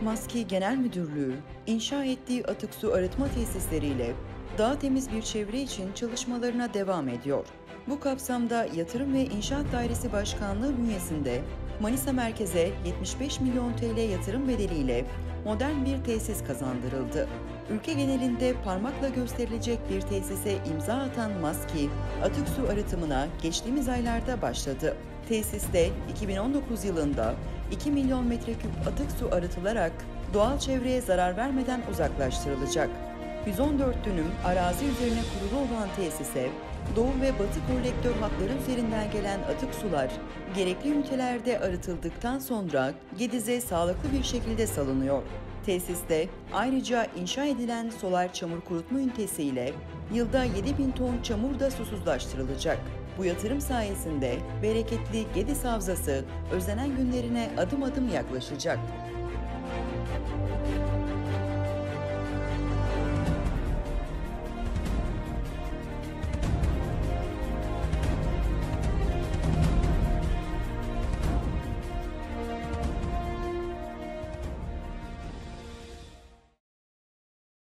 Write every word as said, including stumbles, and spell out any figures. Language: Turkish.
MASKİ Genel Müdürlüğü, inşa ettiği atık su arıtma tesisleriyle daha temiz bir çevre için çalışmalarına devam ediyor. Bu kapsamda Yatırım ve İnşaat Dairesi Başkanlığı bünyesinde Manisa merkeze yetmiş beş milyon T L yatırım bedeliyle modern bir tesis kazandırıldı. Ülke genelinde parmakla gösterilecek bir tesise imza atan MASKİ, atık su arıtımına geçtiğimiz aylarda başladı. Tesiste iki bin on dokuz yılında iki milyon metreküp atık su arıtılarak doğal çevreye zarar vermeden uzaklaştırılacak. yüz on dört dönüm arazi üzerine kurulu olan tesise, doğu ve batı kolektör hatları üzerinden gelen atık sular gerekli ünitelerde arıtıldıktan sonra Gediz'e sağlıklı bir şekilde salınıyor. Tesiste ayrıca inşa edilen solar çamur kurutma ünitesi ile yılda yedi bin ton çamur da susuzlaştırılacak. Bu yatırım sayesinde bereketli Gediz Havzası özlenen günlerine adım adım yaklaşacak.